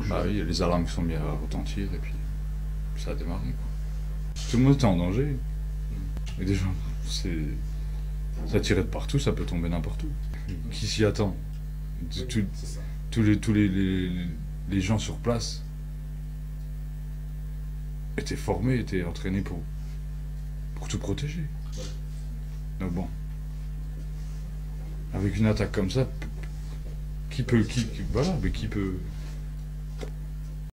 Bah oui, il y a les alarmes qui sont mises à retentir et puis ça a démarré, quoi. Tout le monde était en danger. Et des gens, c'est... ça tirait de partout, ça peut tomber n'importe où. Qui s'y attend? Tout- C'est ça. tous les gens sur place étaient formés, étaient entraînés pour tout protéger. Ouais. Donc bon, avec une attaque comme ça, voilà, mais qui peut